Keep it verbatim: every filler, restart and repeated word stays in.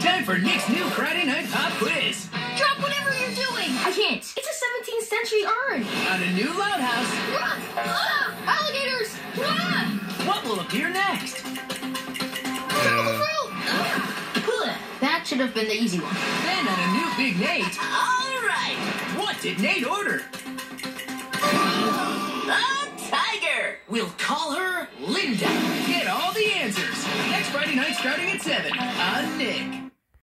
Time for Nick's new Friday Night Pop Quiz. Drop whatever you're doing. I can't. It's a seventeenth century urn. On a new loud house. Ah, ah, alligators. Ah. What will appear next? Tropical fruit. Ah. That should have been the easy one. Then on a new Big Nate. All right. What did Nate order? A tiger. We'll call her Linda. Get all the answers next Friday night starting at seven on Nick.